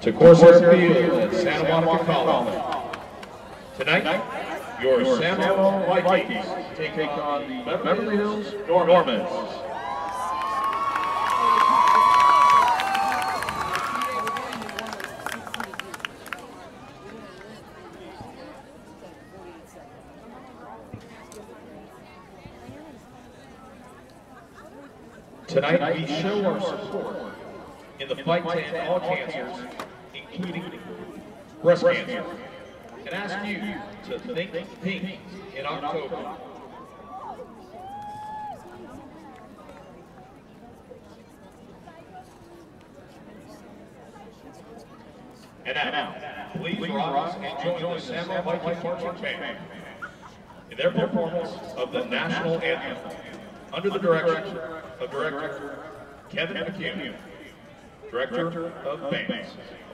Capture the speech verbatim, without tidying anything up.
to Corsair Field at Santa Monica College. Tonight, your SAMOHI Vikings take on the Beverly Hills Normans. Tonight, we show our support in the fight to end all cancers, including breast cancer, and ask you to think pink in October. And now, please rise and join the SAMOHI marching band in their performance of the national anthem under the direction of Director Kevin McHugh, Director of Bands.